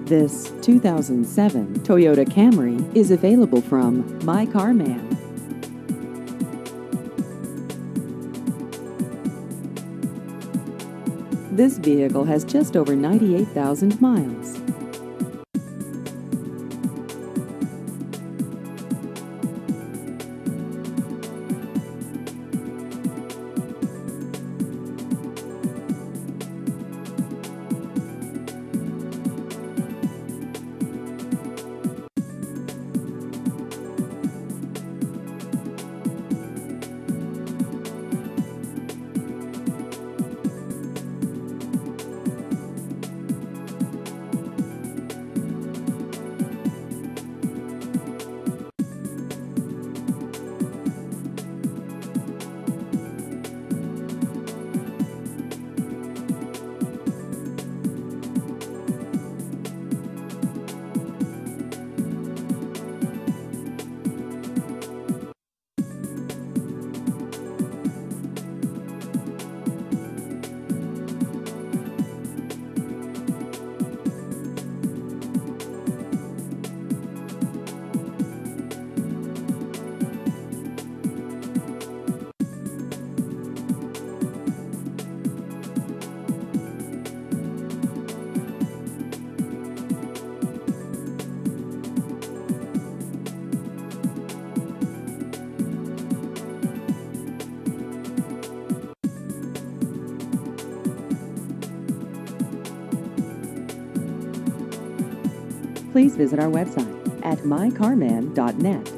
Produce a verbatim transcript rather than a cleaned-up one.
This two thousand seven Toyota Camry is available from My Car Man. This vehicle has just over ninety-eight thousand miles. Please visit our website at my car man dot net.